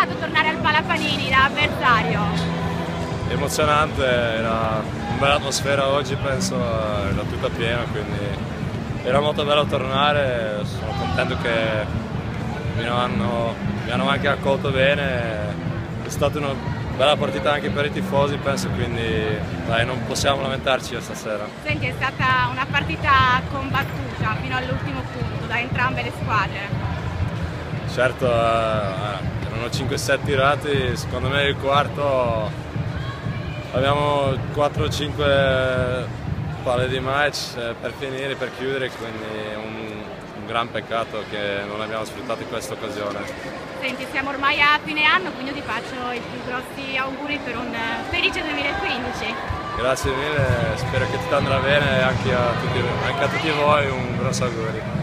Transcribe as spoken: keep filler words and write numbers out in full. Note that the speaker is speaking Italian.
stato tornare al Palapanini da avversario? Emozionante, era una bella atmosfera oggi, penso, era tutta piena, quindi era molto bello tornare, sono contento che mi hanno, mi hanno anche accolto bene, è stata una bella partita anche per i tifosi, penso, quindi dai, non possiamo lamentarci stasera. Senti, è stata una partita combattuta fino all'ultimo punto da entrambe le squadre. Certo, eh, erano cinque set tirati, secondo me il quarto abbiamo quattro cinque palle di match per finire, per chiudere, quindi è un, un gran peccato che non abbiamo sfruttato in questa occasione. Senti, siamo ormai a fine anno, quindi ti faccio i più grossi auguri per un felice duemilaquindici. Grazie mille, spero che tutto andrà bene, anche a tutti, anche a tutti voi un grosso augurio.